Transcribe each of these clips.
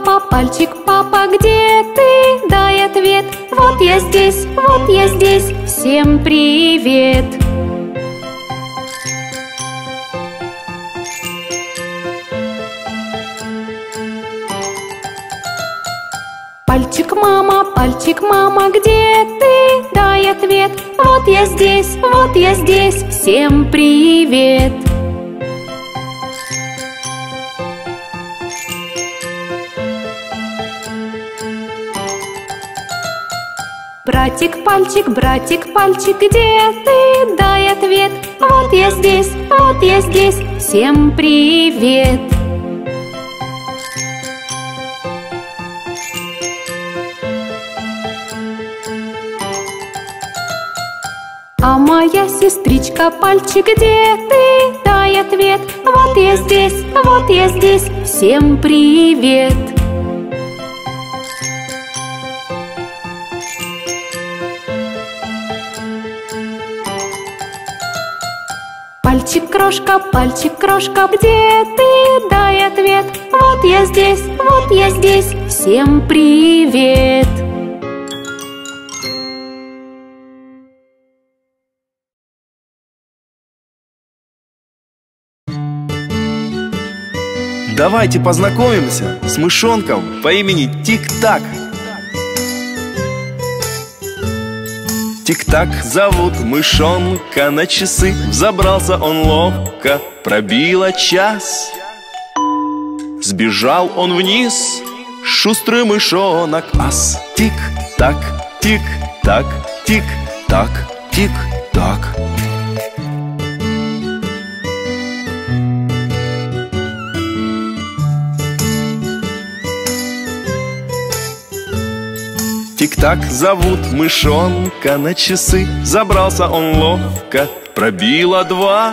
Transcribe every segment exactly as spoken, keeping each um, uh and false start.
папа, пальчик папа, где ты? Дай ответ. Вот я здесь, вот я здесь, всем привет. Пальчик мама, пальчик мама, где ты? Дай ответ. Вот я здесь, вот я здесь, всем привет. Братик, пальчик, братик, пальчик, где ты? Дай ответ. Вот я здесь, вот я здесь, всем привет. А моя сестричка, пальчик, где ты? Дай ответ. Вот я здесь, вот я здесь, всем привет. Пальчик, крошка, пальчик, крошка, где ты? Дай ответ. Вот я здесь, вот я здесь, всем привет. Давайте познакомимся с мышонком по имени Тик-Так. Тик-Так зовут мышонка, на часы взобрался он ловко. Пробило час, сбежал он вниз, шустрый мышонок ас. Тик-так, тик-так, тик-так, тик-так. Тик-так зовут мышонка, на часы забрался он ловко. Пробило два,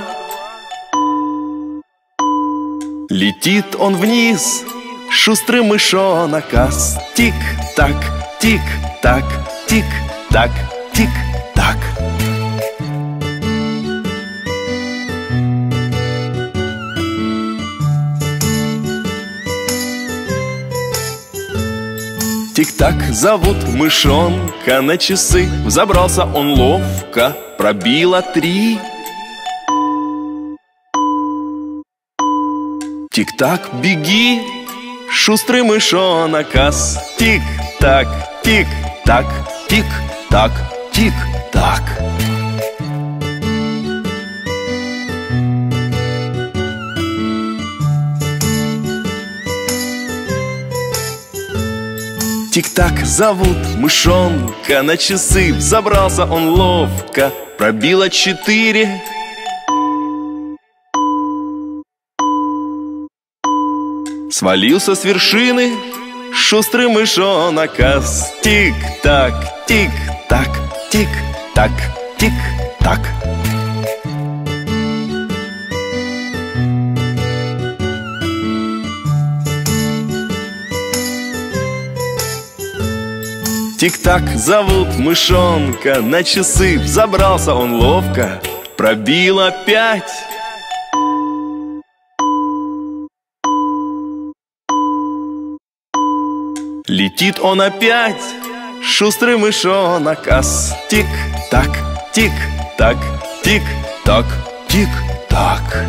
летит он вниз, шустрый мышонок ас. Тик-так, тик-так, тик-так, тик-так. Тик-так зовут мышонка, на часы взобрался он ловко. Пробило три. Тик-так, беги, шустрый мышонок ас. Тик-так, тик-так, тик-так, тик-так. Тик-так зовут мышонка, на часы взобрался он ловко. Пробило четыре. Свалился с вершины шустрый мышонок ас. Тик-так, тик-так, тик-так, тик-так. Тик-так зовут мышонка, на часы взобрался он ловко. Пробило пять. Летит он опять, шустрый мышонок ас. Тик-так, тик-так, тик-так, тик-так.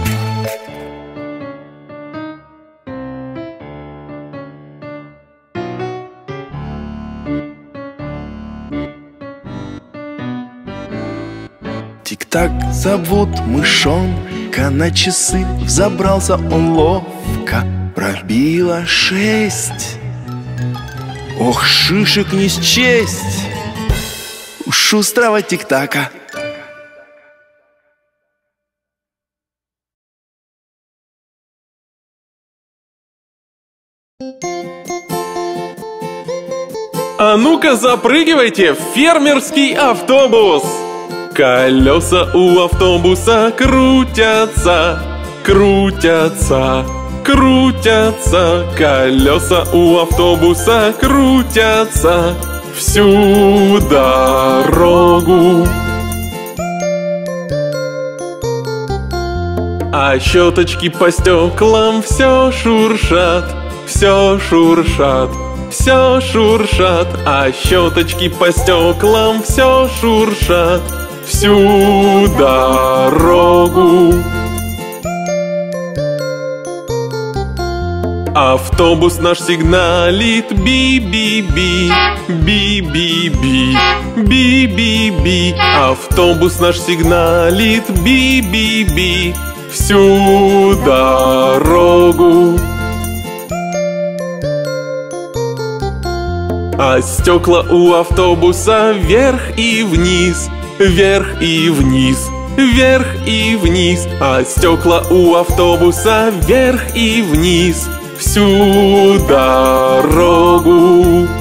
Тик-так зовут мышонка, на часы взобрался он ловко. Пробило шесть. Ох, шишек не счесть у шустрого Тик-така. А ну-ка запрыгивайте в фермерский автобус! Колеса у автобуса крутятся, крутятся, крутятся. Колеса у автобуса крутятся всю дорогу. А щеточки по стеклам все шуршат, все шуршат, все шуршат, а щеточки по стеклам все шуршат всю дорогу. Автобус наш сигналит би-би-би, би-би-би, би-би-би. Автобус наш сигналит би-би-би всю дорогу. А стекла у автобуса вверх и вниз, вверх и вниз, вверх и вниз. А стекла у автобуса вверх и вниз всю дорогу.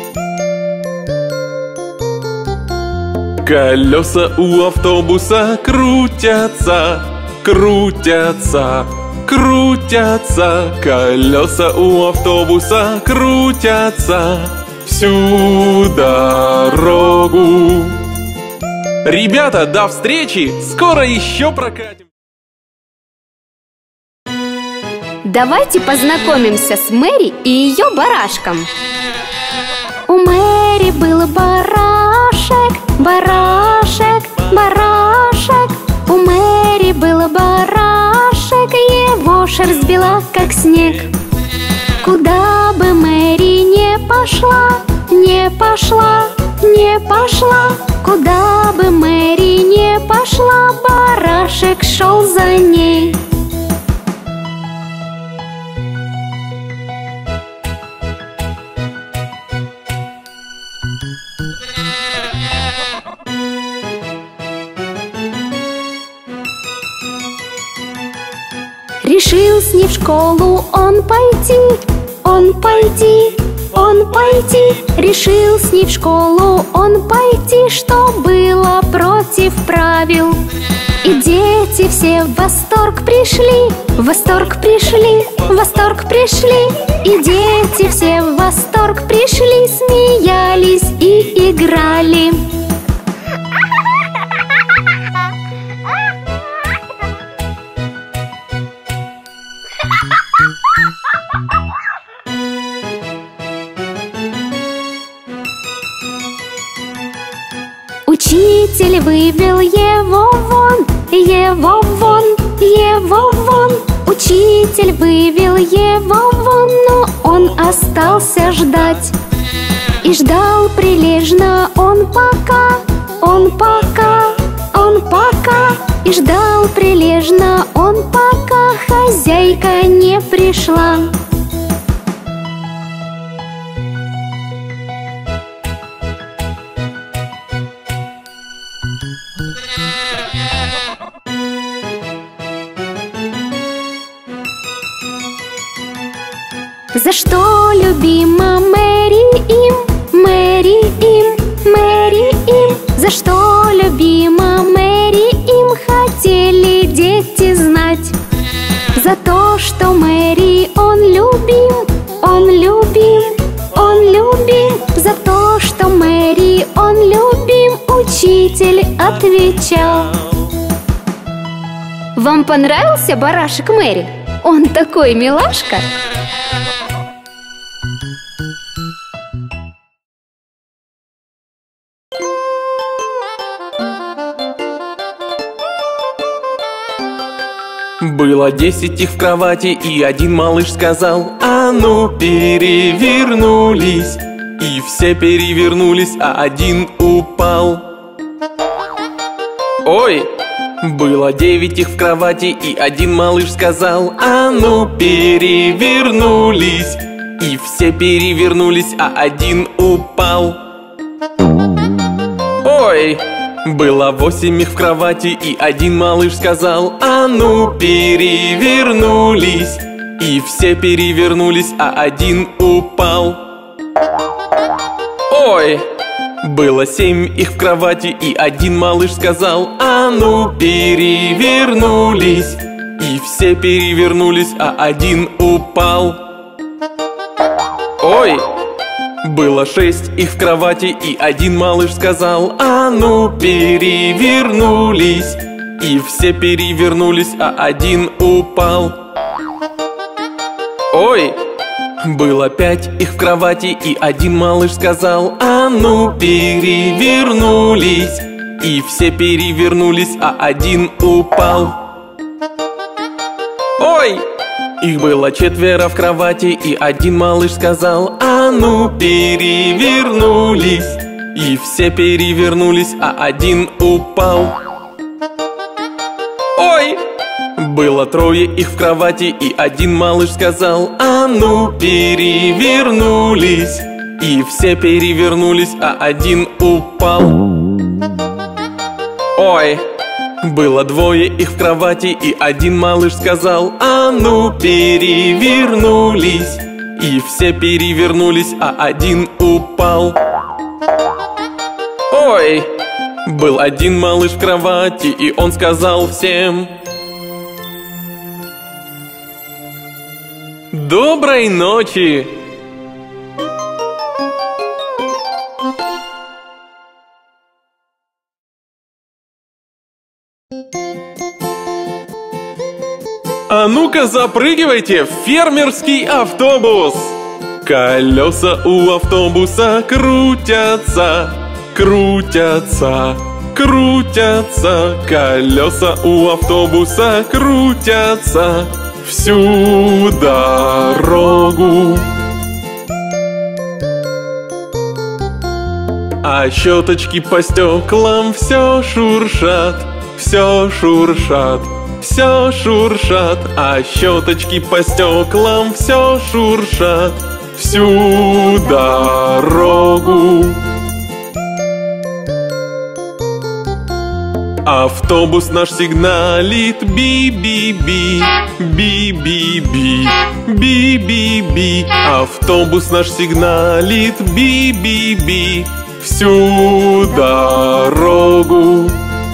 Колеса у автобуса крутятся, крутятся, крутятся. Колеса у автобуса крутятся всю дорогу. Ребята, до встречи! Скоро еще прокатим! Давайте познакомимся с Мэри и ее барашком. У Мэри был барашек, барашек, барашек. У Мэри был барашек, его шерсть бела, как снег. Куда бы Мэри не пошла, не пошла, не пошла, куда бы Мэри не пошла, барашек шел за ней. Решил с ней в школу он пойти, он пойти, он пойти. Решил с ней в школу он пойти, что было против правил. И дети все в восторг пришли, в восторг пришли, в восторг пришли. И дети все в восторг пришли, смеялись и играли. Учитель вывел его вон, его вон, его вон. Учитель вывел его вон, но он остался ждать. И ждал прилежно он пока, он пока, он пока. И ждал прилежно он пока хозяйка не пришла. За что любима Мэри им, Мэри им, Мэри им? За что любима Мэри им, хотели дети знать? За то, что Мэри он любим, он любим, он любим. За то, что Мэри он любим, учитель отвечал. Вам понравился барашек Мэри? Он такой милашка! Было десять их в кровати, и один малыш сказал: а ну перевернулись. И все перевернулись, а один упал. Ой! Было девять их в кровати, и один малыш сказал: а ну перевернулись. И все перевернулись, а один упал. Ой! Было восемь их в кровати, и один малыш сказал: а ну перевернулись. И все перевернулись, а один упал. Ой! Было семь их в кровати, и один малыш сказал: а ну перевернулись. И все перевернулись, а один упал. Ой! Было шесть их в кровати, и один малыш сказал: а ну перевернулись. И все перевернулись, а один упал. Ой! Было пять их в кровати, и один малыш сказал: а ну, перевернулись. И все перевернулись, а один упал. Ой! Их было четверо в кровати, и один малыш сказал: а ну, перевернулись. И все перевернулись, а один упал. Ой! Было трое их в кровати, и один малыш сказал: а ну, перевернулись. И все перевернулись, а один упал. Ой! Было двое их в кровати, и один малыш сказал: а ну, перевернулись. И все перевернулись, а один упал. Ой! Был один малыш в кровати, и он сказал всем: доброй ночи! А ну-ка запрыгивайте в фермерский автобус! Колеса у автобуса крутятся, крутятся, крутятся. Колеса у автобуса крутятся всю дорогу. А щеточки по стеклам все шуршат, все шуршат, все шуршат. А щеточки по стеклам все шуршат всю дорогу. Автобус наш сигналит: би-би-би, би-би-би, би-би-би. Автобус наш сигналит: би-би-би всю дорогу.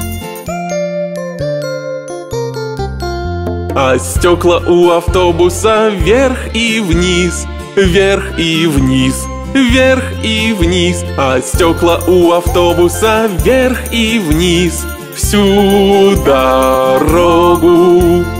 А стекла у автобуса вверх и вниз, вверх и вниз, вверх и вниз. А стекла у автобуса вверх и вниз всю дорогу.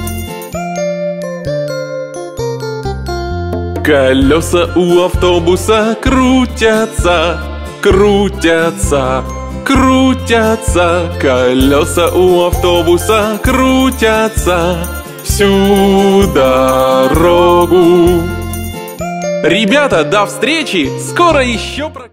Колеса у автобуса крутятся, крутятся, крутятся. Колеса у автобуса крутятся всю дорогу. Ребята, до встречи! Скоро еще про...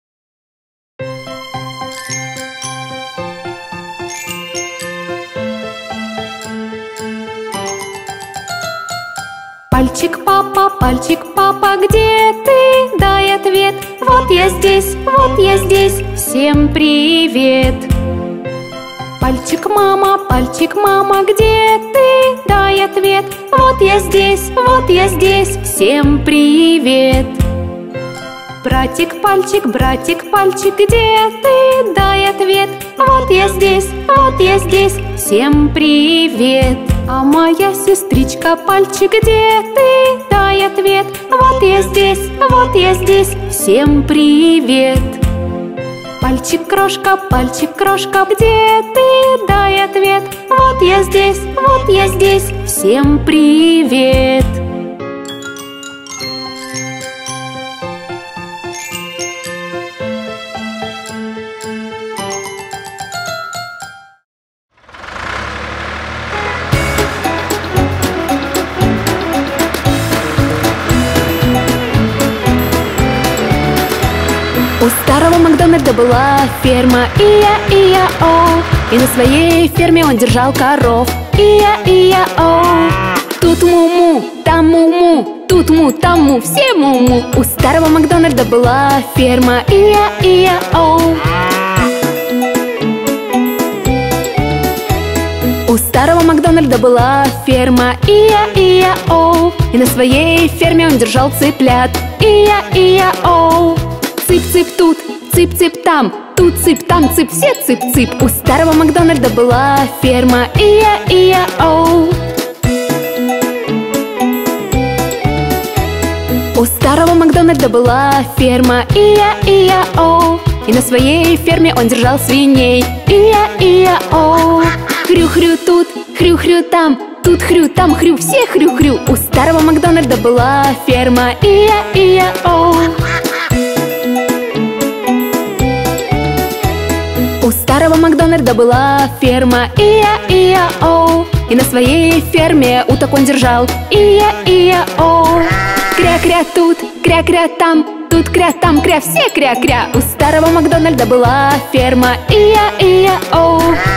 Пальчик, папа, пальчик, папа, где ты? Дай ответ. Вот я здесь, вот я здесь. Всем привет. Пальчик, мама, пальчик, мама, где ты? Дай ответ. Вот я здесь, вот я здесь. Всем привет. Братик, пальчик, братик, пальчик, где ты? Дай ответ. Вот я здесь, вот я здесь. Всем привет. А моя сестричка, пальчик, где ты? Дай ответ. Вот я здесь, вот я здесь. Всем привет. Пальчик, крошка, пальчик, крошка, где ты? Дай ответ. Вот я здесь, вот я здесь. Всем привет. У старого Макдональда была ферма, и-я-и-я-о. И на своей ферме он держал коров, и-я-и-я-о. Тут му-му, там му-му, тут му, там му, все му-му. У старого Макдональда была ферма, и-я-и-я-о. У старого Макдональда была ферма, и-я-и-я-о. И на своей ферме он держал цыплят, и-я-и-я-о. Цып-цып тут, цып-цып там, тут цып, там цып, все цып-цып. У старого Макдональда была ферма, и-я-и-я-о. У старого Макдональда была ферма, и-я-и-я-о. И на своей ферме он держал свиней, и-я-и-я-о. Хрю-хрю тут, хрю-хрю хрю там, тут хрю, там хрю, все хрю-хрю. У старого Макдональда была ферма, и-я-и-я-о. У старого Макдональда была ферма, и-я-и-я-о. И на своей ферме уток он держал, и-я-и-я-о. Кря-кря тут, кря-кря там, тут кря, там кря, все кря-кря. У старого Макдональда была ферма, и-я-и-я-о.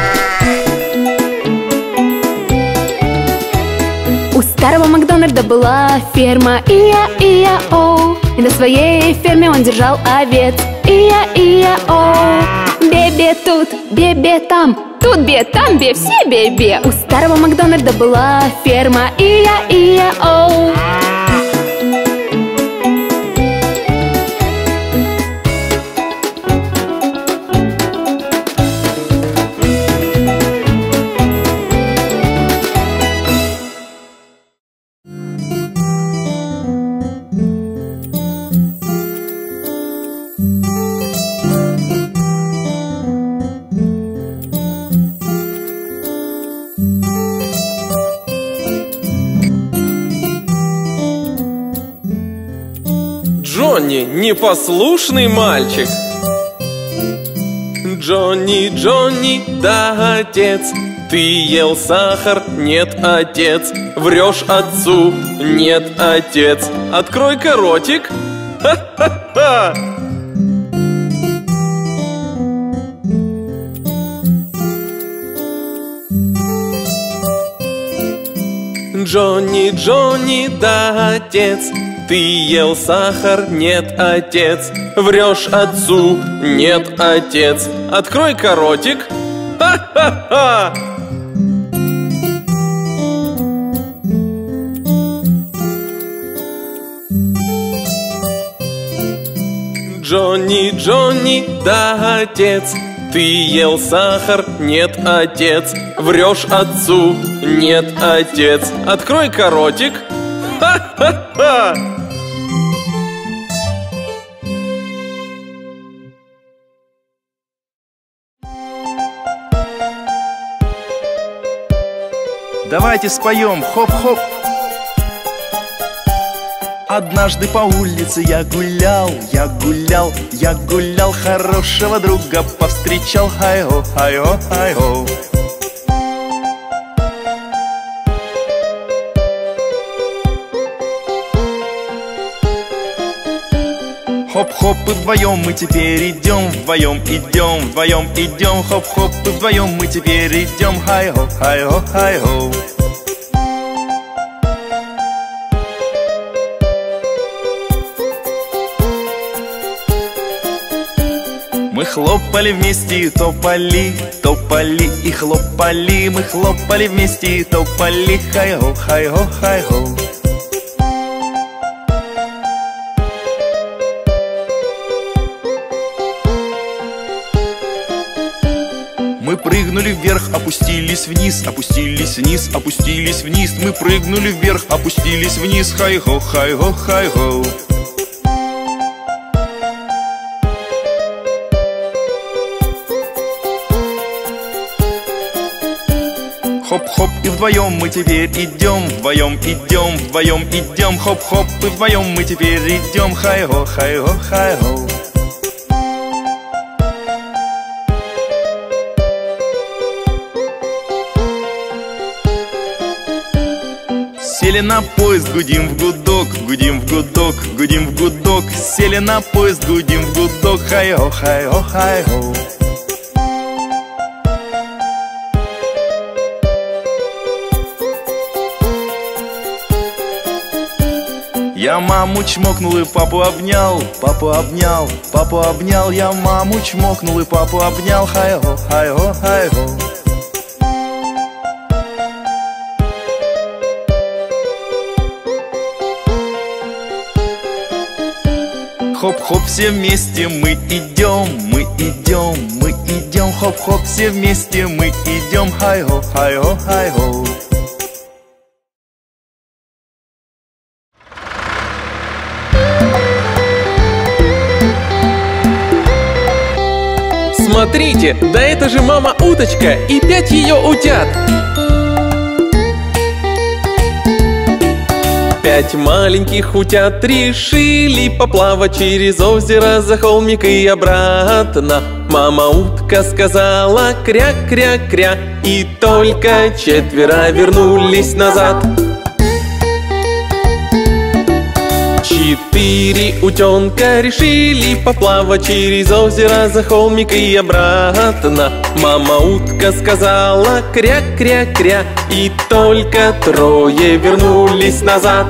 У старого Макдональда была ферма, и-я-и-я-о. И на своей ферме он держал овец, и-я-и-я-о. Бе-бе тут, бе-бе там, тут бе, там бе, все бе-бе. У старого Макдональда была ферма, и-я-и-я-о. Джонни, непослушный мальчик. Джонни, Джонни, да, отец. Ты ел сахар? Нет, отец. Врешь отцу? Нет, отец. Открой-ка ротик. Ха-ха-ха! Джонни, Джонни, да, отец. Ты ел сахар? Нет, отец. Врешь отцу? Нет, отец. Открой-ка ротик. Ха-ха-ха! Джонни, Джонни, да, отец. Ты ел сахар? Нет, отец. Врешь отцу? Нет, отец. Открой-ка ротик. Ха-ха-ха! Давайте споем, хоп-хоп. Однажды по улице я гулял, я гулял, я гулял, хорошего друга повстречал. Хай-о, хай-о, хай-о. Хоп-хоп, и вдвоем мы теперь идем, вдвоем идем, вдвоем идем. Хоп-хоп, и вдвоем мы теперь идем. Хай-о, хай-о, хай-о. Мы хлопали вместе и топали, топали и хлопали. Мы хлопали вместе и топали. Хай-о, хай-о, хай-о. Мы прыгнули вверх, опустились вниз, опустились вниз, опустились вниз. Мы прыгнули вверх, опустились вниз. Хай-хо, хай-хо, хай-хо. Хоп-хоп, и вдвоем мы теперь идем, вдвоем идем, вдвоем идем. Хоп-хоп, и вдвоем мы теперь идем. Хай-хо, хай-хо, хай-хо. Сели на поезд, гудим в гудок, гудим в гудок, гудим в гудок. Сели на поезд, гудим в гудок. Хай-о, хай-о, хай-о. Я маму чмокнул и папу обнял, папу обнял, папу обнял. Я маму чмокнул и папу обнял. Хай-о, хай-о, хай-о. Хоп-хоп, все вместе мы идем, мы идем, мы идем. Хоп-хоп, все вместе мы идем. Хай-о, хай-о, хай-о. Смотрите, да это же мама уточка и пять ее утят. Пять маленьких утят решили поплавать через озеро за холмик и обратно. Мама утка сказала кря-кря-кря, и только четверо вернулись назад. Четыре утенка решили поплавать через озеро за холмик и обратно. Мама утка сказала кря-кря-кря, и только трое вернулись назад.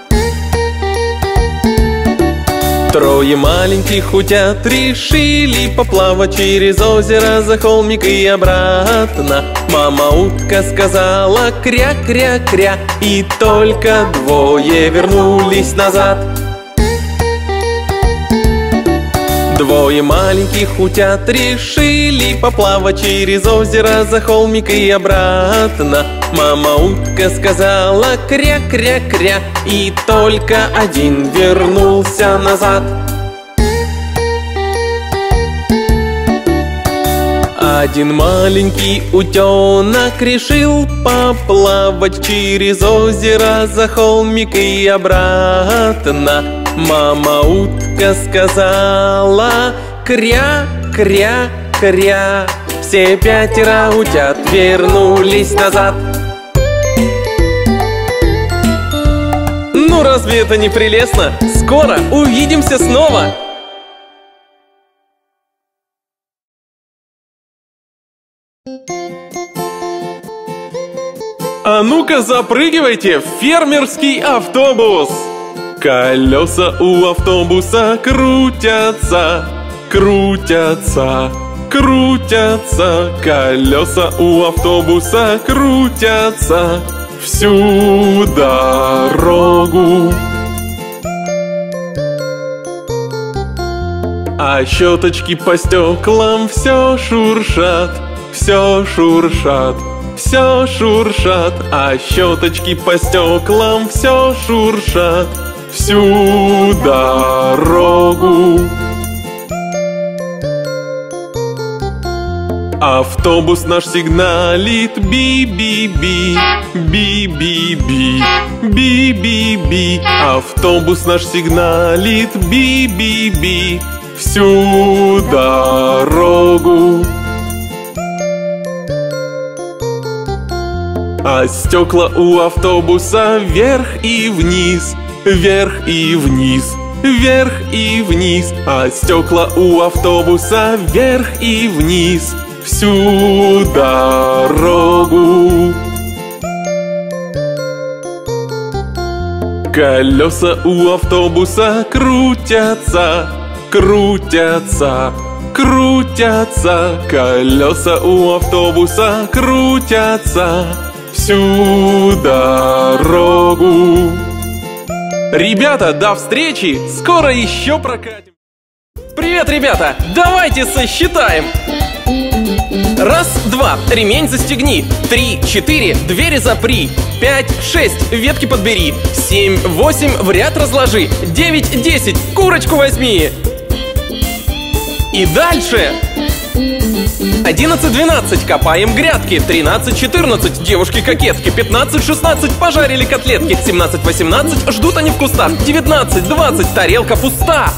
Трое маленьких утят решили поплавать через озеро за холмик и обратно. Мама утка сказала кря-кря-кря, и только двое вернулись назад. Двое маленьких утят решили поплавать через озеро за холмик и обратно. Мама утка сказала кря-кря-кря, и только один вернулся назад. Один маленький утенок решил поплавать через озеро за холмик и обратно. Мама утка сказала кря-кря-кря, все пятеро утят вернулись назад. Ну разве это не прелестно? Скоро увидимся снова! А ну-ка запрыгивайте в фермерский автобус! Колеса у автобуса крутятся, крутятся, крутятся. Колеса у автобуса крутятся всю дорогу. А щеточки по стеклам все шуршат, все шуршат, все шуршат. А щеточки по стеклам все шуршат всю дорогу. Автобус наш сигналит би-би-би, би-би-би, би-би-би. Автобус наш сигналит би-би-би всю дорогу. А стекла у автобуса вверх и вниз, вверх и вниз, вверх и вниз. А стекла у автобуса вверх и вниз всю дорогу. Колеса у автобуса крутятся, крутятся, крутятся. Колеса у автобуса крутятся всю дорогу. Ребята, до встречи! Скоро еще прокатим! Привет, ребята! Давайте сосчитаем! Раз, два, ремень застегни. Три, четыре, двери запри. Пять, шесть, ветки подбери. Семь, восемь, в ряд разложи. Девять, десять, курочку возьми. И дальше. Одиннадцать, двенадцать, копаем грядки. Тринадцать, четырнадцать, девушки-кокетки. Пятнадцать, шестнадцать, пожарили котлетки. Семнадцать, восемнадцать, ждут они в кустах. Девятнадцать, двадцать, тарелка пуста.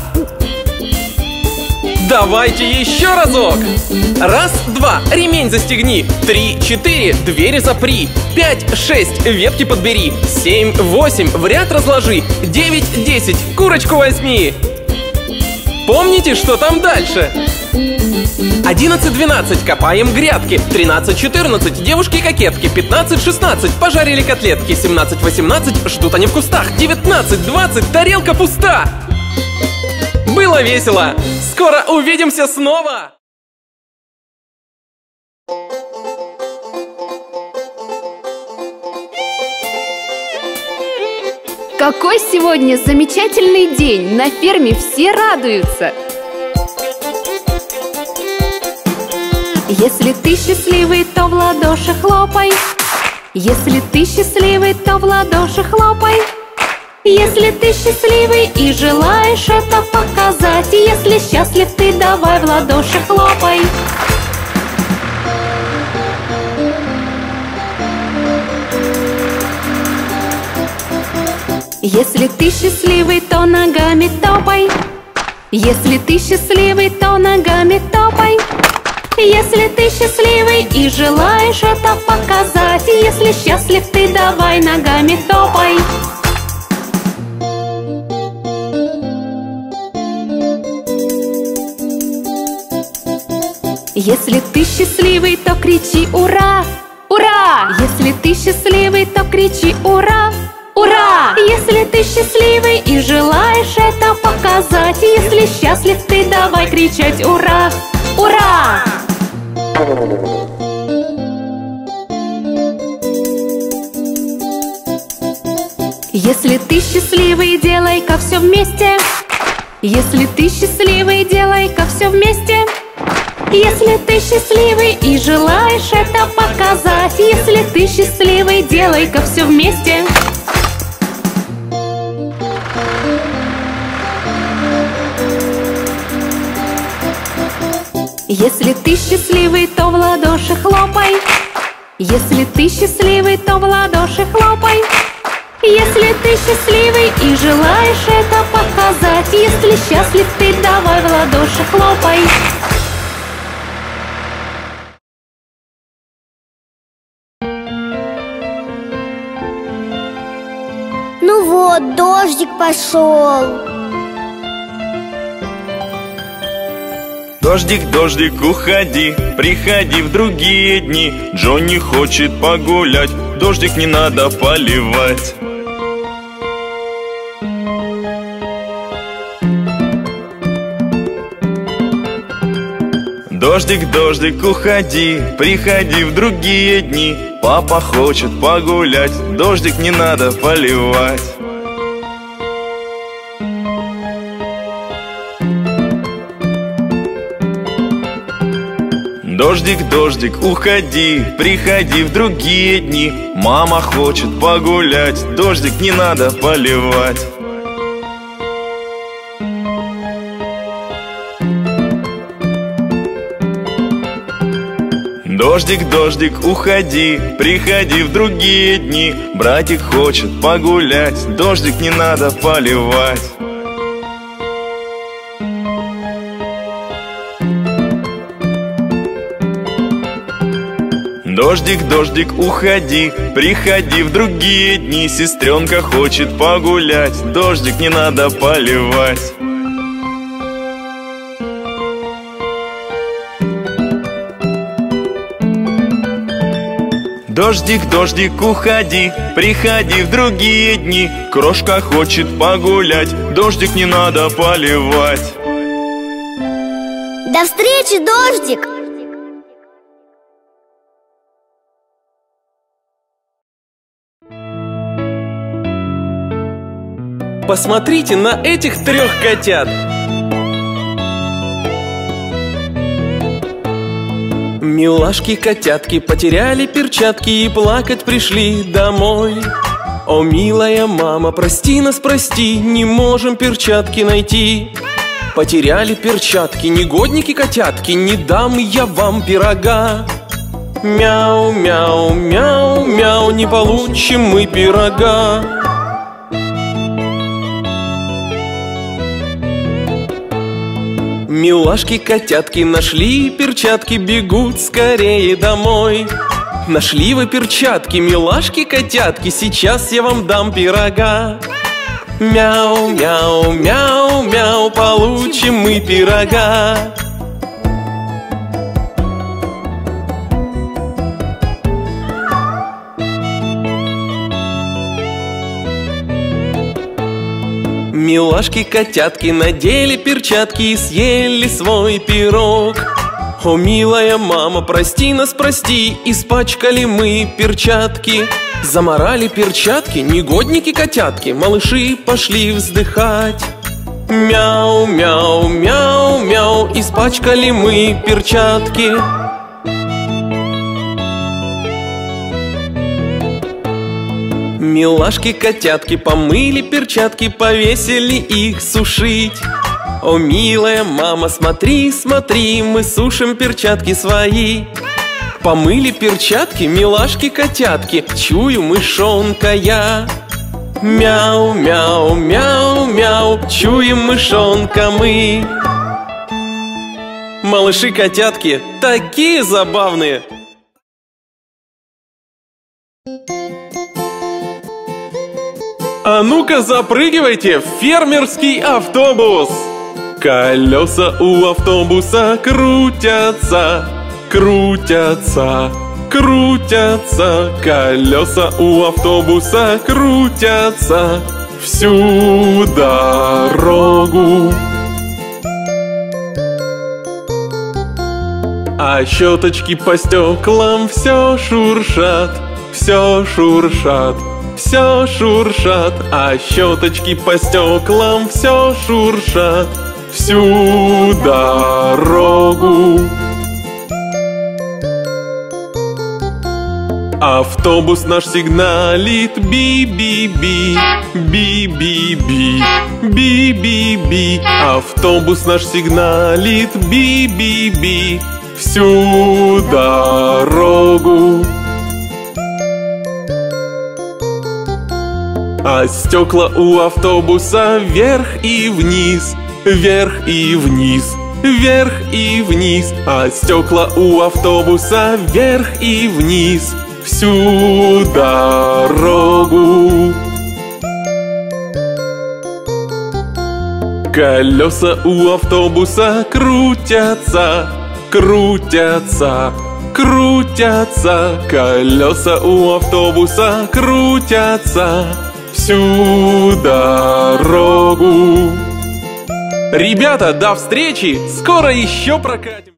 Давайте еще разок. Раз, два, ремень застегни. Три, четыре, двери запри. Пять, шесть, ветки подбери. Семь, восемь, в ряд разложи. Девять, десять, курочку возьми. Помните, что там дальше? Одиннадцать, двенадцать, копаем грядки. Тринадцать, четырнадцать, девушки-кокетки. Пятнадцать, шестнадцать, пожарили котлетки. Семнадцать, восемнадцать, ждут они в кустах. Девятнадцать, двадцать, тарелка пуста. Было весело! Скоро увидимся снова! Какой сегодня замечательный день! На ферме все радуются! Если ты счастливый, то в ладоши хлопай. Если ты счастливый, то в ладоши хлопай. Если ты счастливый и желаешь это показать, если счастлив ты, давай в ладоши хлопай. Если ты счастливый, то ногами топай. Если ты счастливый, то ногами топай. Если ты счастливый и желаешь это показать, если счастлив ты, давай ногами топай. Если ты счастливый, то кричи «Ура! Ура!» Если ты счастливый, то кричи «Ура! Ура!» Если ты счастливый и желаешь это показать, если счастлив ты, давай кричать «Ура! Ура!» Если ты счастливый, делай-ка все вместе. Если ты счастливый, делай-ка все вместе. Если ты счастливый и желаешь это показать, если ты счастливый, делай-ка все вместе. Если ты счастливый, то в ладоши хлопай. Если ты счастливый, то в ладоши хлопай. Если ты счастливый и желаешь это показать, если счастлив ты, давай в ладоши хлопай. Ну вот, дождик пошел. Дождик, дождик, уходи, приходи в другие дни. Джонни хочет погулять, дождик не надо поливать. Дождик, дождик, уходи, приходи в другие дни. Папа хочет погулять, дождик не надо поливать. Дождик, дождик, уходи, приходи в другие дни. Мама хочет погулять, дождик не надо поливать. Дождик, дождик, уходи, приходи в другие дни. Братик хочет погулять, дождик не надо поливать. Дождик, дождик, уходи, приходи в другие дни. Сестренка хочет погулять, дождик не надо поливать. Дождик, дождик, уходи, приходи в другие дни. Крошка хочет погулять, дождик не надо поливать. До встречи, дождик! Посмотрите на этих трех котят. Милашки-котятки потеряли перчатки и плакать пришли домой. О, милая мама, прости нас, прости, не можем перчатки найти. Потеряли перчатки, негодники-котятки, не дам я вам пирога. Мяу, мяу, мяу, мяу, не получим мы пирога. Милашки-котятки нашли перчатки, бегут скорее домой. Нашли вы перчатки, милашки-котятки, сейчас я вам дам пирога. Мяу, мяу, мяу, мяу, получим мы пирога. Милашки-котятки надели перчатки и съели свой пирог. О, милая мама, прости нас, прости, испачкали мы перчатки. Заморали перчатки, негодники-котятки, малыши пошли вздыхать. Мяу, мяу, мяу, мяу, испачкали мы перчатки. Милашки-котятки помыли перчатки, повесили их сушить. О, милая мама, смотри, смотри, мы сушим перчатки свои. Помыли перчатки, милашки-котятки, чую, мышонка я. Мяу, мяу, мяу, мяу, чуем мышонка мы. Малыши-котятки такие забавные. А ну-ка запрыгивайте в фермерский автобус. Колеса у автобуса крутятся, крутятся, крутятся. Колеса у автобуса крутятся всю дорогу. А щеточки по стеклам все шуршат, все шуршат, все шуршат. А щеточки по стеклам все шуршат всю дорогу. Автобус наш сигналит би-би-би, би-би-би, би-би-би. Автобус наш сигналит би-би-би всю дорогу. А стекла у автобуса вверх и вниз, вверх и вниз, вверх и вниз. А стекла у автобуса вверх и вниз всю дорогу. Колеса у автобуса крутятся, крутятся, крутятся. Колеса у автобуса крутятся всю дорогу. Ребята, до встречи! Скоро еще прокатим!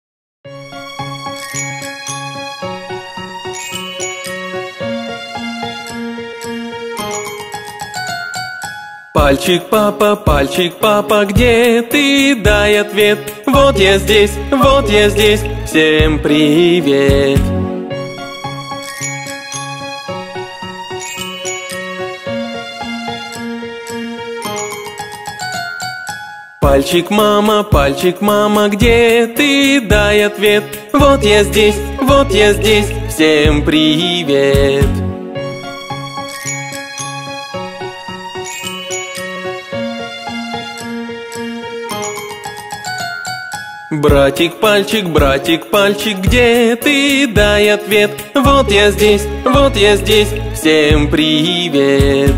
Пальчик, папа, пальчик, папа, где ты? Дай ответ. Вот я здесь, вот я здесь. Всем привет! Пальчик, мама, пальчик, мама, где ты? Дай ответ. Вот я здесь, вот я здесь. Всем привет! Братик, пальчик, братик, пальчик, где ты? Дай ответ. Вот я здесь, вот я здесь. Всем привет!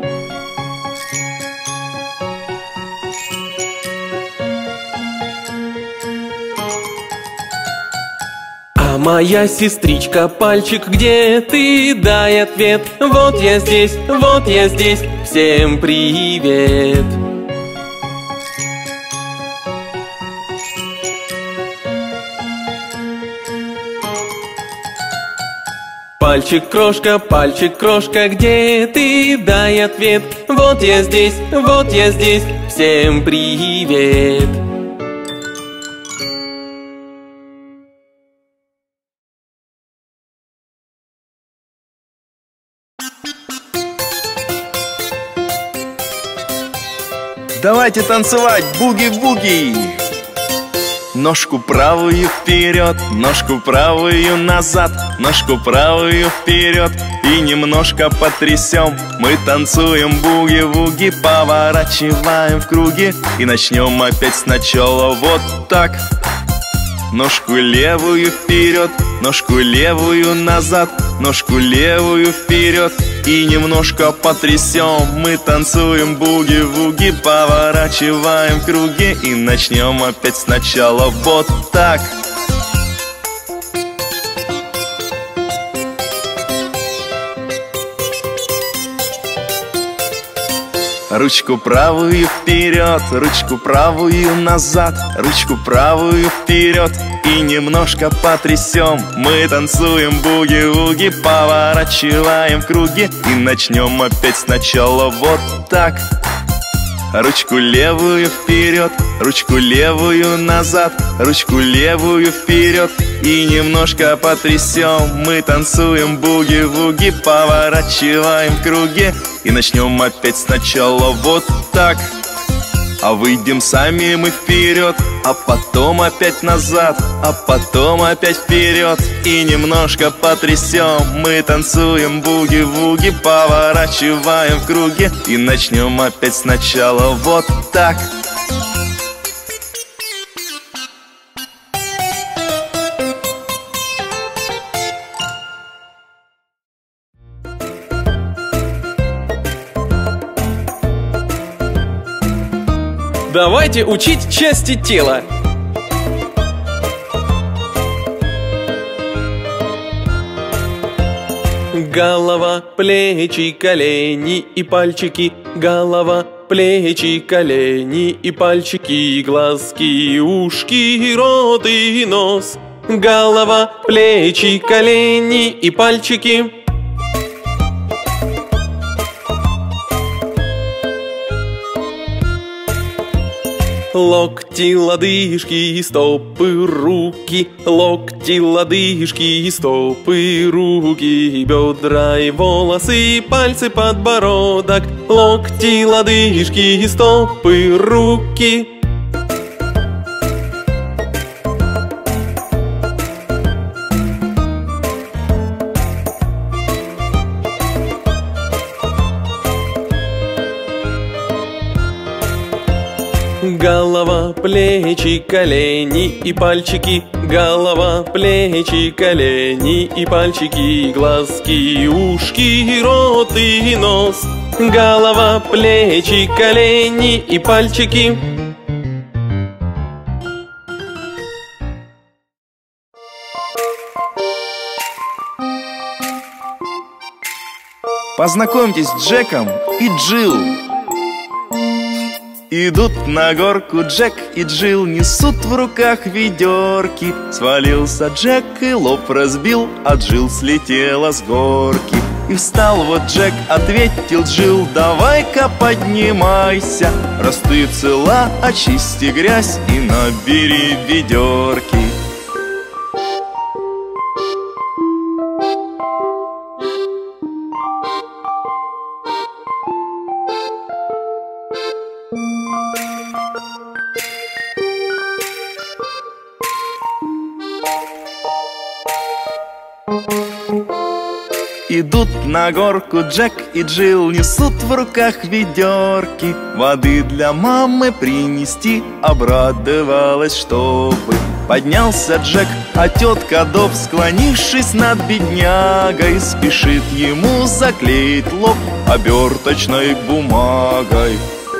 А моя сестричка, пальчик, где ты? Дай ответ. Вот я здесь, вот я здесь. Всем привет! Пальчик, крошка, пальчик, крошка, где ты? Дай ответ. Вот я здесь, вот я здесь. Всем привет! Давайте танцевать буги-буги! Ножку правую вперед, ножку правую назад, ножку правую вперед и немножко потрясем. Мы танцуем буги-вуги, поворачиваем в круги и начнем опять сначала вот так. Ножку левую вперед, ножку левую назад, ножку левую вперед и немножко потрясем. Мы танцуем буги-вуги, поворачиваем в круги и начнем опять сначала вот так. Ручку правую вперед, ручку правую назад, ручку правую вперед и немножко потрясем. Мы танцуем буги-вуги, поворачиваем в круги и начнем опять сначала вот так. Ручку левую вперед, ручку левую назад, ручку левую вперед и немножко потрясем. Мы танцуем буги-вуги, поворачиваем в круги и начнем опять сначала вот так. А выйдем сами мы вперед, а потом опять назад, а потом опять вперед. И немножко потрясем, мы танцуем буги-вуги, поворачиваем в круге и начнем опять сначала вот так. Давайте учить части тела. Голова, плечи, колени и пальчики. Голова, плечи, колени и пальчики. Глазки, ушки, рот и нос. Голова, плечи, колени и пальчики. Локти, лодыжки, стопы, руки. Локти, лодыжки, стопы, руки. Бедра и волосы, пальцы, подбородок. Локти, лодыжки, стопы, руки. Голова, плечи, колени и пальчики. Голова, плечи, колени и пальчики. Глазки, ушки, рот и нос. Голова, плечи, колени и пальчики. Познакомьтесь с Джеком и Джилл. Идут на горку Джек и Джилл, несут в руках ведерки. Свалился Джек и лоб разбил, а Джилл слетела с горки. И встал вот Джек, ответил Джилл: давай-ка поднимайся, раз ты цела, очисти грязь и набери ведерки. Идут на горку Джек и Джилл, несут в руках ведерки. Воды для мамы принести, обрадовалась, чтобы. Поднялся Джек, а тетка Доб, склонившись над беднягой, спешит ему заклеить лоб оберточной бумагой.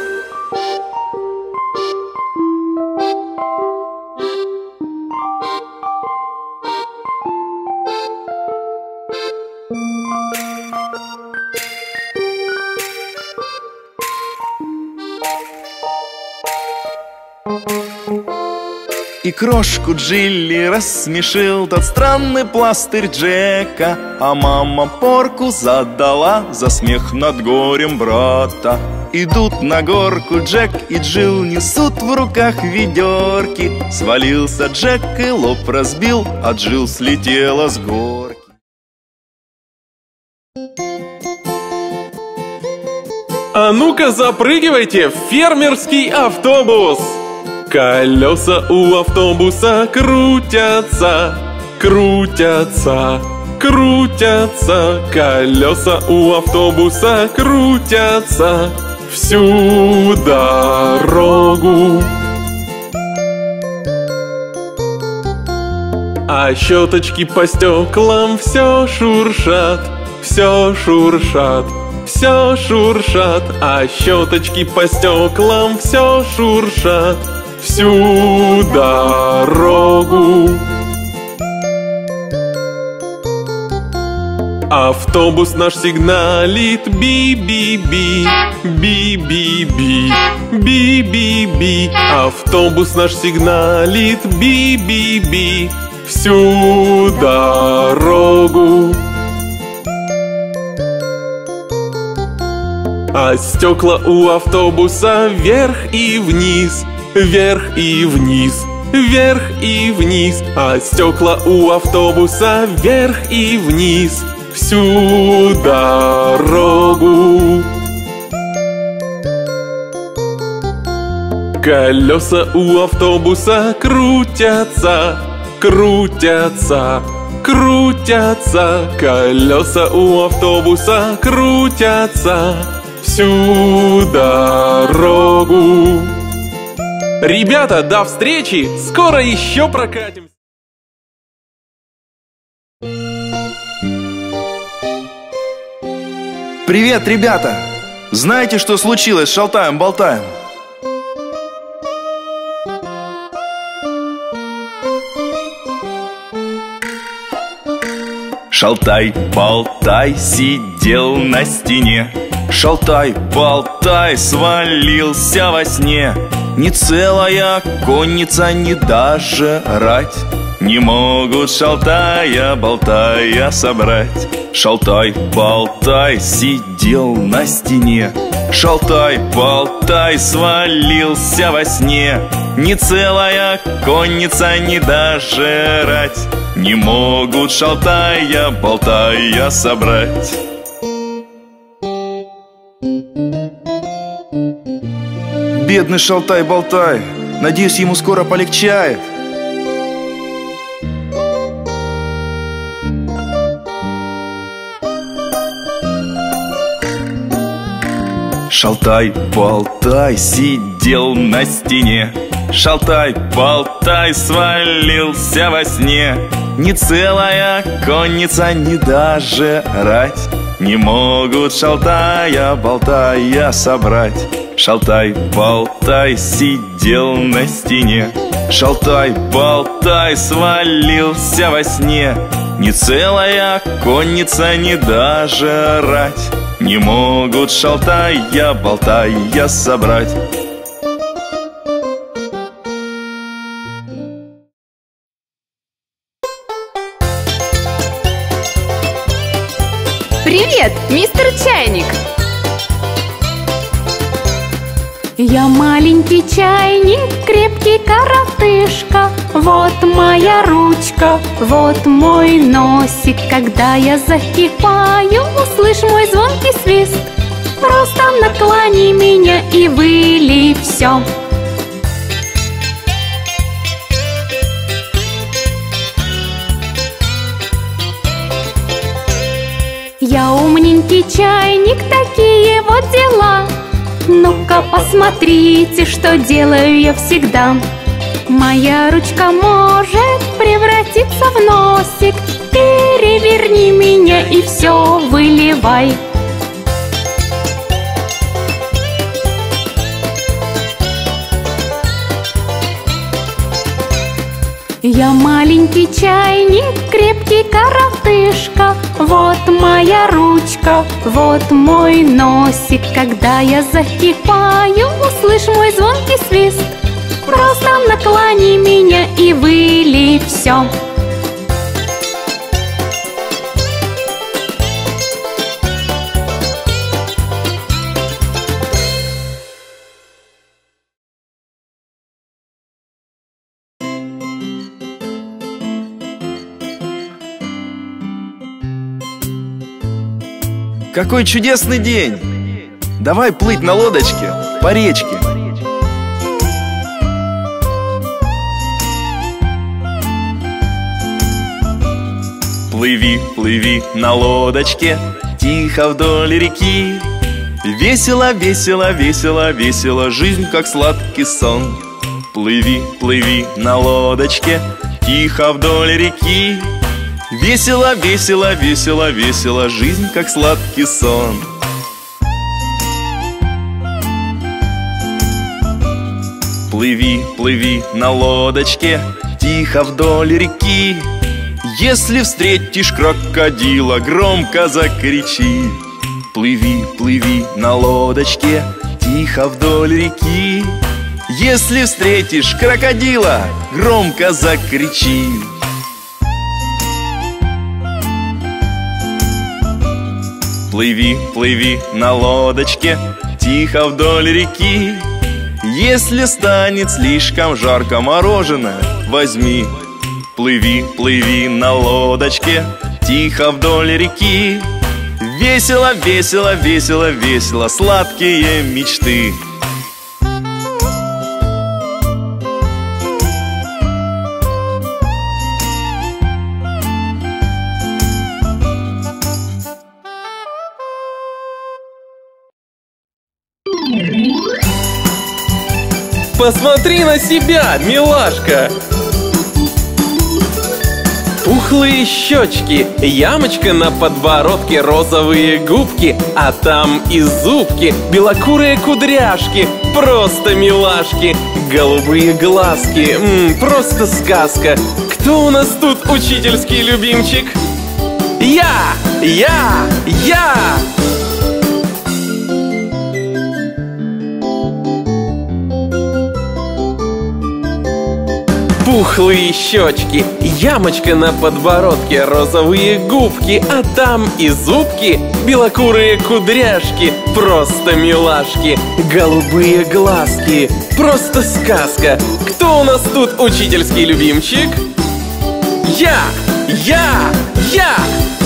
И крошку Джилли рассмешил тот странный пластырь Джека, а мама порку задала за смех над горем брата. Идут на горку Джек и Джилл, несут в руках ведерки. Свалился Джек и лоб разбил, а Джилл слетела с горки. А ну-ка запрыгивайте в фермерский автобус! Колеса у автобуса крутятся, крутятся, крутятся. Колеса у автобуса крутятся всю дорогу. А щеточки по стеклам все шуршат, все шуршат, все шуршат. А щеточки по стеклам все шуршат всю дорогу. Автобус наш сигналит би-би-би, би-би-би, би-би-би. Автобус наш сигналит би-би-би всю дорогу. А стекла у автобуса вверх и вниз, вверх и вниз, вверх и вниз. А стекла у автобуса вверх и вниз всю дорогу. Колеса у автобуса крутятся, крутятся, крутятся. Колеса у автобуса крутятся всю дорогу. Ребята, до встречи! Скоро еще прокатимся! Привет, ребята! Знаете, что случилось с Шалтаем-Болтаем? Шалтай-болтай сидел на стене, Шалтай-болтай свалился во сне. Ни целая конница, ни даже рать не могут Шалтая-болтая собрать. Шалтай-болтай сидел на стене, Шалтай-болтай свалился во сне. Ни целая конница, ни даже рать не могут Шалтая-болтая собрать. Бедный Шалтай-болтай, надеюсь, ему скоро полегчает. Шалтай-болтай сидел на стене, Шалтай-болтай свалился во сне. Ни целая конница, ни даже рать не могут Шалтая-болтая собрать. Шалтай-болтай сидел на стене, Шалтай-болтай свалился во сне. Ни целая конница, ни даже рать не могут Шалтая-болтая собрать. Привет, мистер Чайник! Я маленький чайник, крепкий коротышка. Вот моя ручка, вот мой носик. Когда я закипаю, услышь мой звонкий свист. Просто наклони меня и вылей все. Я умненький чайник, такие вот дела. Ну-ка посмотрите, что делаю я всегда. Моя ручка может превратиться в носик. Переверни меня и все выливай. Я маленький чайник, крепкий коротышка. Вот моя ручка, вот мой носик. Когда я закипаю, услышь мой звонкий свист. Просто наклони меня и вылей все. Какой чудесный день! Давай плыть на лодочке по речке. Плыви, плыви на лодочке тихо вдоль реки. Весело, весело, весело, весело, жизнь как сладкий сон. Плыви, плыви на лодочке тихо вдоль реки. Весело, весело, весело, весело, жизнь как сладкий сон. Плыви, плыви на лодочке тихо вдоль реки. Если встретишь крокодила, громко закричи. Плыви, плыви на лодочке тихо вдоль реки. Если встретишь крокодила, громко закричи. Плыви, плыви на лодочке тихо вдоль реки. Если станет слишком жарко, мороженое возьми. Плыви, плыви на лодочке тихо вдоль реки. Весело, весело, весело, весело, сладкие мечты. Посмотри на себя, милашка! Пухлые щечки, ямочка на подбородке, розовые губки, а там и зубки, белокурые кудряшки, просто милашки, голубые глазки, м-м, просто сказка. Кто у нас тут учительский любимчик? Я! Я! Я! Пухлые щечки, ямочка на подбородке, розовые губки, а там и зубки, белокурые кудряшки, просто милашки, голубые глазки, просто сказка. Кто у нас тут учительский любимчик? Я! Я! Я!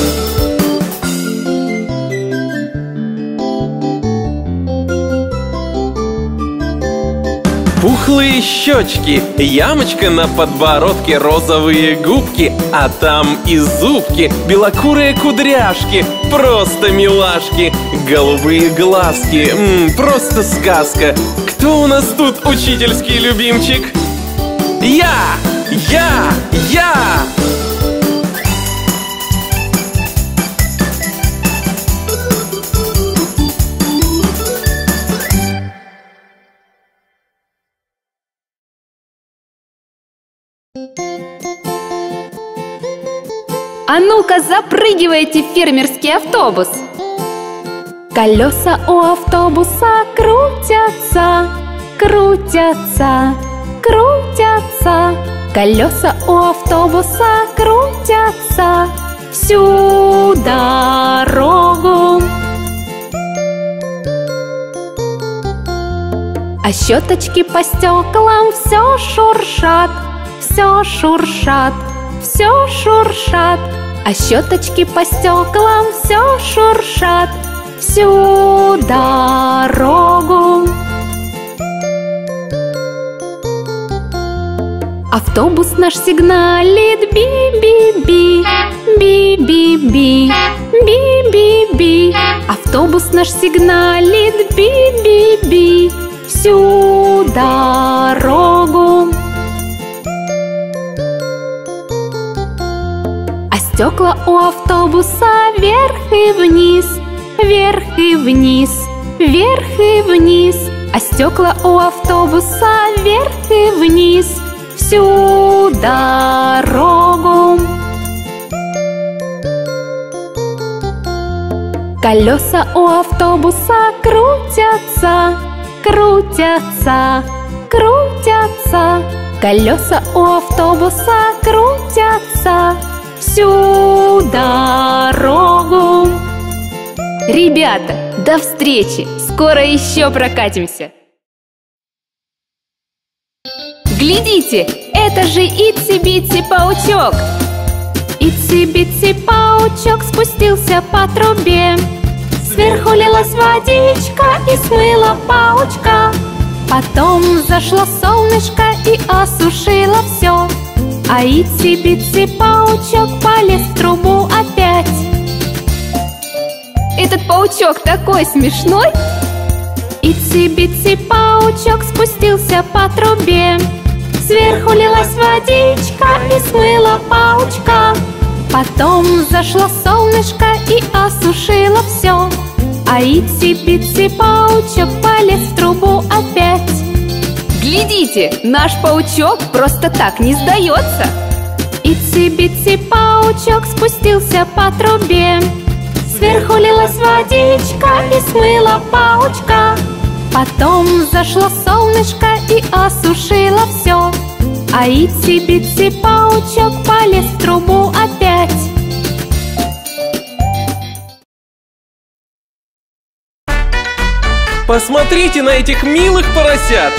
Пухлые щечки, ямочка на подбородке, розовые губки, а там и зубки, белокурые кудряшки, просто милашки, голубые глазки, м-м, просто сказка. Кто у нас тут учительский любимчик? Я! Я! Я! А ну-ка, запрыгивайте в фермерский автобус. Колеса у автобуса крутятся, крутятся, крутятся. Колеса у автобуса крутятся всю дорогу. А щеточки по стеклам все шуршат, все шуршат, все шуршат. А щеточки по стеклам все шуршат всю дорогу. Автобус наш сигналит би-би-би, би-би-би, би-би-би. Автобус наш сигналит би-би-би всю дорогу. А стекла у автобуса вверх и вниз, вверх и вниз, вверх и вниз. А стекла у автобуса вверх и вниз всю дорогу. Колеса у автобуса крутятся, крутятся, крутятся. Колеса у автобуса крутятся всю дорогу. Ребята, до встречи! Скоро еще прокатимся! Глядите, это же Итси-Битси паучок! Итси-Битси паучок спустился по трубе. Сверху лилась водичка и смыла паучка. Потом зашло солнышко и осушило все. А Итси-Битси паучок полез в трубу опять. Этот паучок такой смешной! Итси-Битси паучок спустился по трубе. Сверху лилась водичка и смыла паучка. Потом зашло солнышко и осушило все. А Итси-Битси паучок полез в трубу опять. Глядите, наш паучок просто так не сдается! Итси-Битси паучок спустился по трубе. Сверху лилась водичка и смыла паучка. Потом зашло солнышко и осушило все. А Итси-Битси паучок полез в трубу опять. Посмотрите на этих милых поросят!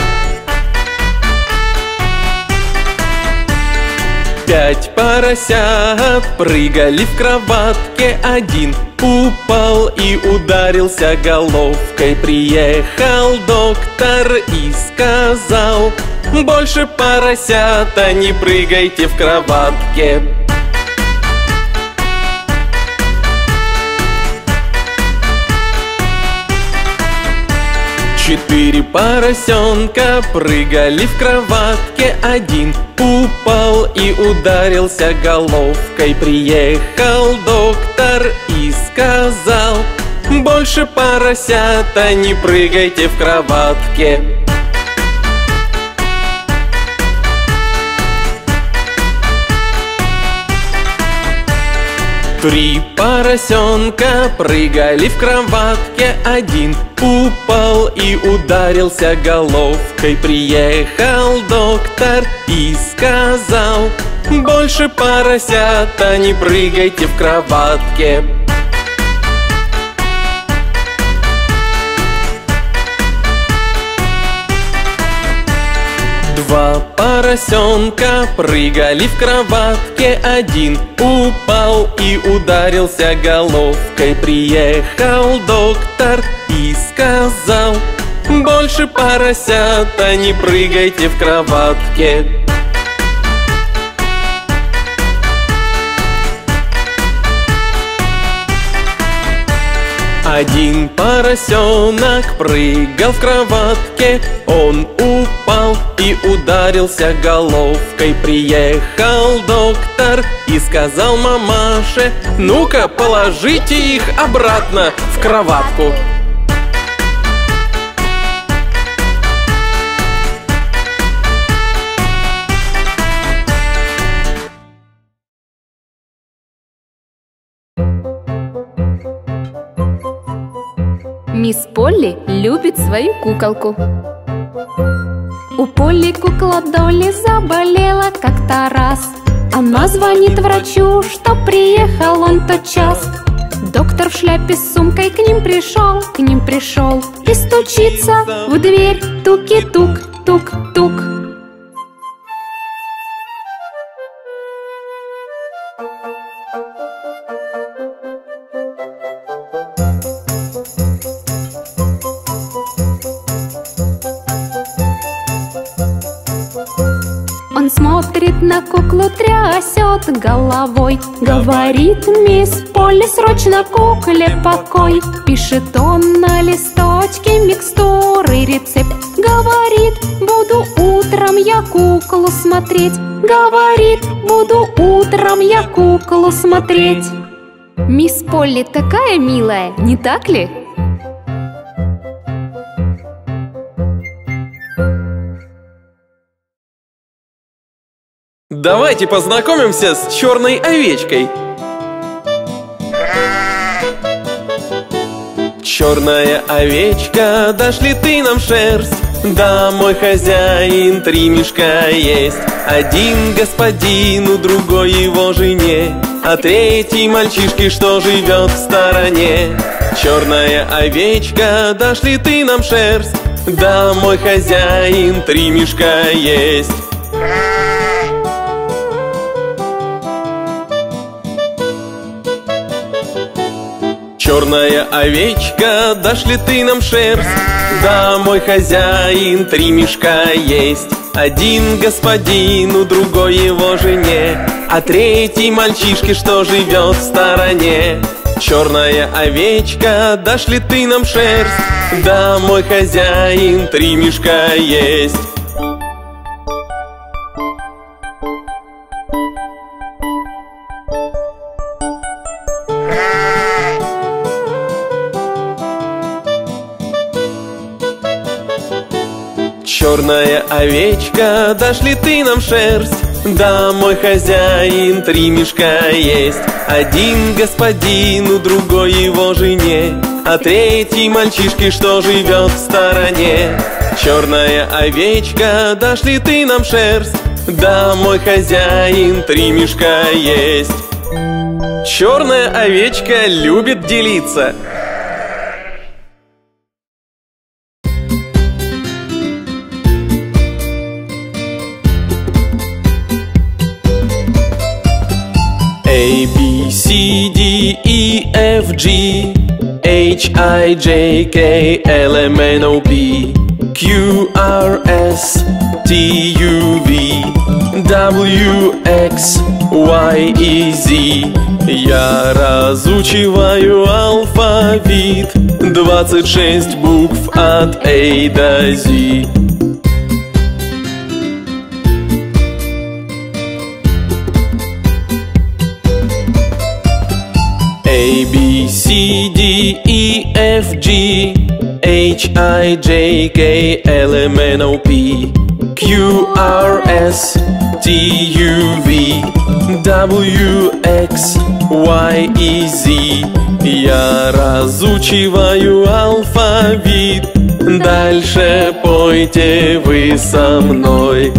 Пять поросят прыгали в кроватке. Один упал и ударился головкой. Приехал доктор и сказал: больше, поросята, не прыгайте в кроватке. Четыре поросенка прыгали в кроватке. Один упал и ударился головкой. Приехал доктор и сказал: больше, поросята, не прыгайте в кроватке. Три поросенка прыгали в кроватке. Один упал и ударился головкой. Приехал доктор и сказал: больше, поросята, не прыгайте в кроватке. Два поросенка прыгали в кроватке. Один упал и ударился головкой. Приехал доктор и сказал: больше, поросята, не прыгайте в кроватке. Один поросенок прыгал в кроватке. Он упал и ударился головкой. Приехал доктор и сказал мамаше: ну-ка, положите их обратно в кроватку. Мисс Полли любит свою куколку. У Полли кукла Долли заболела как-то раз. Она звонит врачу, что приехал он тотчас. Доктор в шляпе с сумкой к ним пришел, к ним пришел и стучится в дверь. Туки-тук, тук-тук. Он смотрит на куклу, трясет головой. Говорит: мисс Полли, срочно кукле покой. Пишет он на листочке микстуры рецепт. Говорит: буду утром я куклу смотреть. Говорит: буду утром я куклу смотреть. Мисс Полли такая милая, не так ли? Давайте познакомимся с черной овечкой. Черная овечка, дашь ли ты нам шерсть? Да, мой хозяин, три мешка есть. Один господину, другой его жене, а третий мальчишке, что живет в стороне. Черная овечка, дашь ли ты нам шерсть? Да, мой хозяин, три мешка есть. Черная овечка, дашь ли ты нам шерсть? Да, мой хозяин, три мешка есть. Один господину, другой его жене, а третий мальчишке, что живет в стороне. Черная овечка, дашь ли ты нам шерсть? Да, мой хозяин, три мешка есть. Черная овечка, дашь ли ты нам шерсть? Да, мой хозяин, три мешка есть. Один господину, другой его жене, а третий мальчишке, что живет в стороне. Черная овечка, дашь ли ты нам шерсть? Да, мой хозяин, три мешка есть. Черная овечка любит делиться. A, B, C, D, E, F, G, H, I, J, K, L, M, N, O, P, Q, R, S, T, U, V, W, X, Y и Z. Я разучиваю алфавит, двадцать шесть букв от A до Z. A, B, C, D, E, F, G, H, I, J, K, L, M, N, O, P, Q, R, S, T, U, V, W, X, Y и Z. Я разучиваю алфавит, дальше пойте вы со мной.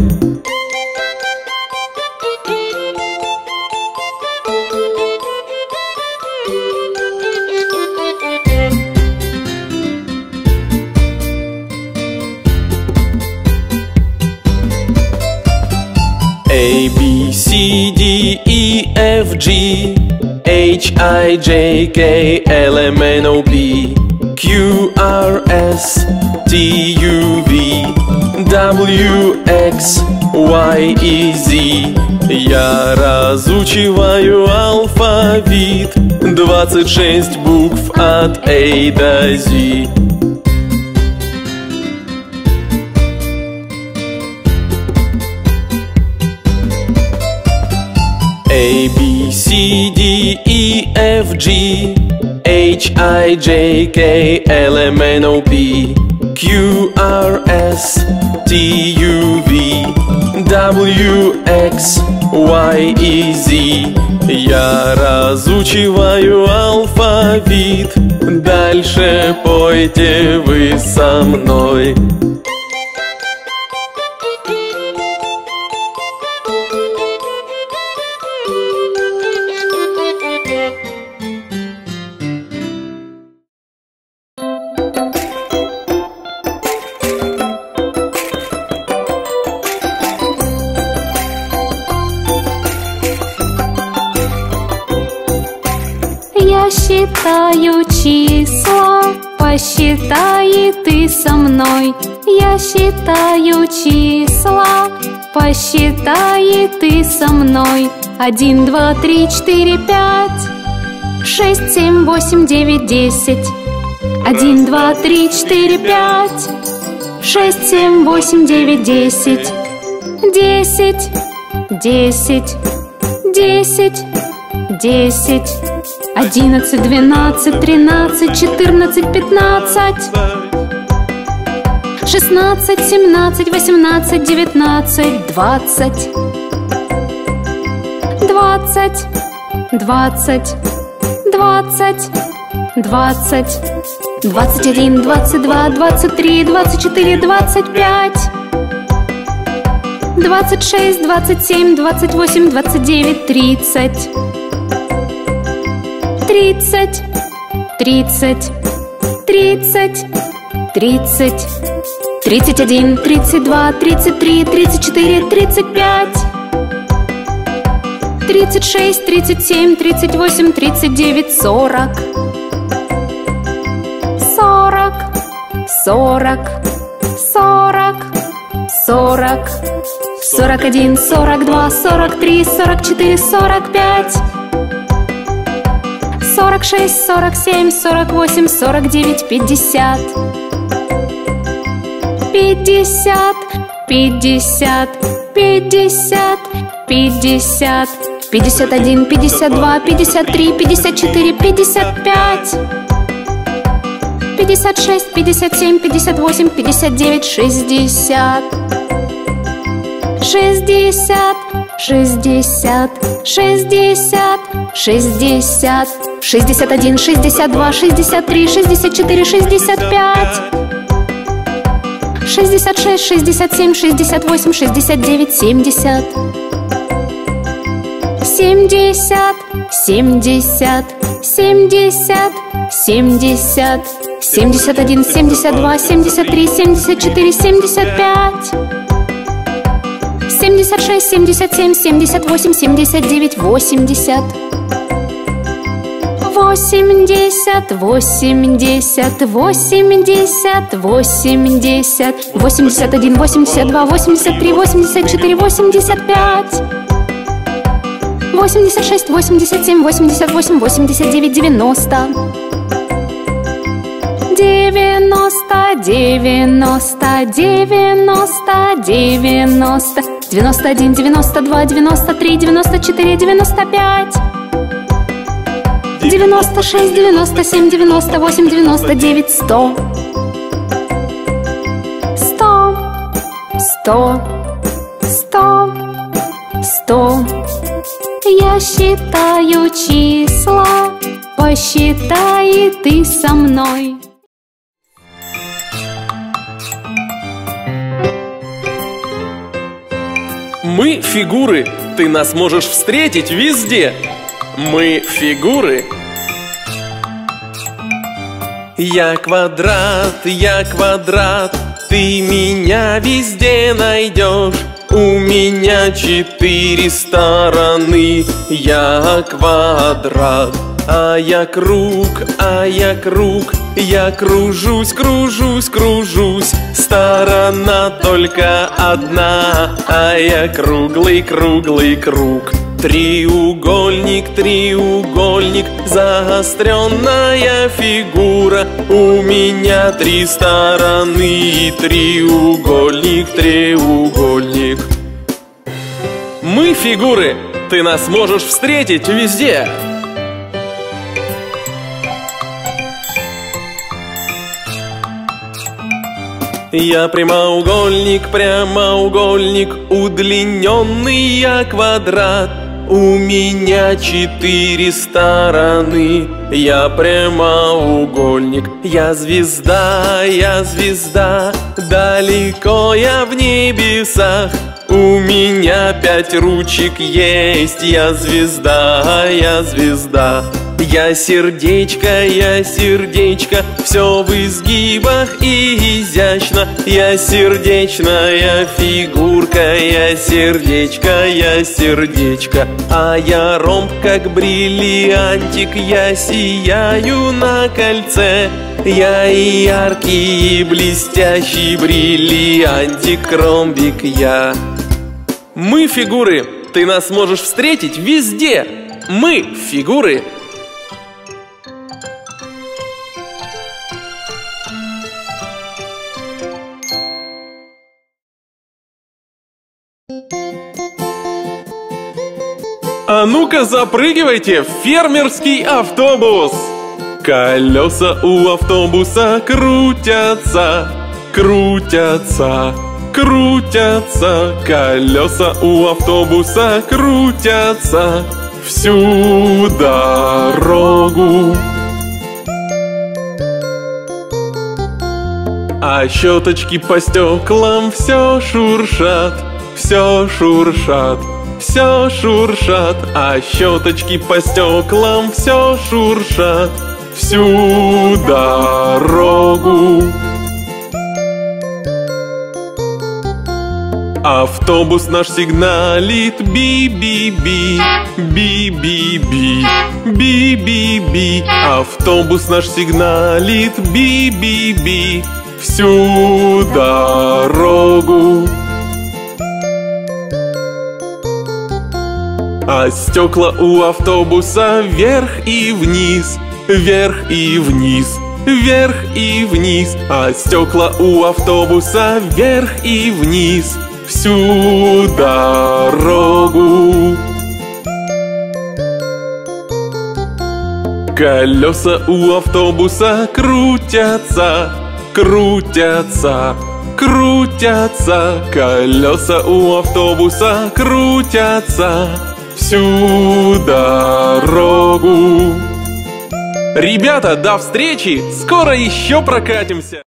A, B, C, D, E, F, G, H, I, J, K, L, M, N, O, P, Q, R, S, T, U, V, W, X, Y и Z. Я разучиваю алфавит, двадцать шесть букв от A до Z. A, B, C, D, E, F, G, H, I, J, K, L, M, N, O, P, Q, R, S, T, U, V, W, X, Y и Z. Я разучиваю алфавит, дальше пойте вы со мной. Я считаю числа, посчитай и ты со мной. Я считаю числа, посчитай и ты со мной. Один, два, три, четыре, пять, шесть, семь, восемь, девять, десять. Один, два, три, четыре, пять, шесть, семь, восемь, девять, десять. Десять, десять, десять, десять. Одиннадцать, двенадцать, тринадцать, четырнадцать, пятнадцать, шестнадцать, семнадцать, восемнадцать, девятнадцать, двадцать, двадцать, двадцать, двадцать, двадцать, двадцать один, двадцать два, двадцать три, двадцать четыре, двадцать пять, двадцать шесть, двадцать семь, двадцать восемь, двадцать девять, тридцать. Тридцать, тридцать, тридцать, тридцать, тридцать один, тридцать два, тридцать три, тридцать четыре, тридцать пять, тридцать шесть, тридцать семь, тридцать восемь, тридцать девять, сорок, сорок, сорок, сорок, сорок, сорок один, сорок два, сорок три, сорок четыре, сорок пять, сорок шесть, сорок семь, сорок восемь, сорок девять, пятьдесят. Пятьдесят, пятьдесят, пятьдесят, пятьдесят, пятьдесят один, пятьдесят два, пятьдесят три, пятьдесят четыре, пятьдесят пять, пятьдесят шесть, пятьдесят семь, пятьдесят восемь, пятьдесят девять, шестьдесят. Шестьдесят, шестьдесят, шестьдесят, шестьдесят, шестьдесят один, шестьдесят два, шестьдесят три, шестьдесят четыре, шестьдесят пять, шестьдесят шесть, шестьдесят семь, шестьдесят восемь, шестьдесят девять, семьдесят. Семьдесят, семьдесят, семьдесят, семьдесят, семьдесят один, семьдесят два, семьдесят три, семьдесят четыре, семьдесят пять, семьдесят шесть, семьдесят семь, семьдесят восемь, семьдесят девять, восемьдесят. Восемьдесят, восемьдесят, восемьдесят, восемьдесят, восемьдесят один, восемьдесят два, восемьдесят три, восемьдесят четыре, восемьдесят пять, восемьдесят шесть, восемьдесят семь, восемьдесят восемь, восемьдесят девять, девяносто. Девяносто, девяносто, девяносто, девяносто, девяносто один, девяносто два, девяносто три, девяносто четыре, девяносто пять, девяносто шесть, девяносто семь, девяносто восемь, девяносто девять, сто. Сто, сто, сто, сто. Я считаю числа, посчитай и ты со мной. Мы фигуры, ты нас можешь встретить везде. Мы фигуры. Я квадрат, я квадрат, ты меня везде найдешь. У меня четыре стороны, я квадрат. А я круг, а я круг, я кружусь, кружусь, кружусь. Сторона только одна, а я круглый, круглый круг. Треугольник, треугольник, заостренная фигура. У меня три стороны, треугольник, треугольник. Мы фигуры, ты нас можешь встретить везде. Я прямоугольник, прямоугольник, удлиненный я квадрат. У меня четыре стороны, я прямоугольник. Я звезда, я звезда, далеко я в небесах. У меня пять ручек есть, я звезда, я звезда. Я сердечко, я сердечко, все в изгибах и изящно. Я сердечная фигурка, я сердечко, я сердечко. А я ромб, как бриллиантик, я сияю на кольце. Я и яркий, и блестящий бриллиантик, ромбик я. Мы фигуры, ты нас можешь встретить везде. Мы фигуры. А ну-ка запрыгивайте в фермерский автобус! Колеса у автобуса крутятся, крутятся, крутятся. Колеса у автобуса крутятся всю дорогу. А щеточки по стеклам все шуршат, все шуршат, все шуршат. А щеточки по стеклам все шуршат всю дорогу. Автобус наш сигналит би-би-би, би-би-би, би-би-би. Автобус наш сигналит би-би-би всю дорогу. А стекла у автобуса вверх и вниз, вверх и вниз, вверх и вниз. А стекла у автобуса вверх и вниз всю дорогу. Колеса у автобуса крутятся, крутятся, крутятся. Колеса у автобуса крутятся всю дорогу. Ребята, до встречи! Скоро еще прокатимся!